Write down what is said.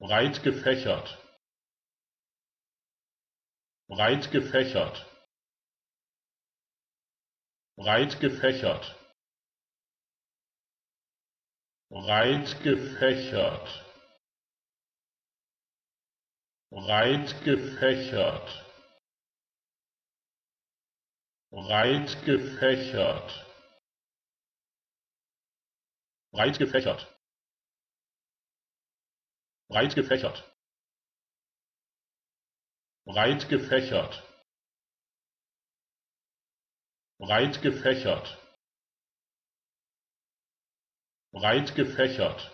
breit gefächert, breit gefächert, breit gefächert, breit gefächert, breit gefächert, breit gefächert, breit gefächert, breit gefächert, breit gefächert, breit gefächert, breit gefächert,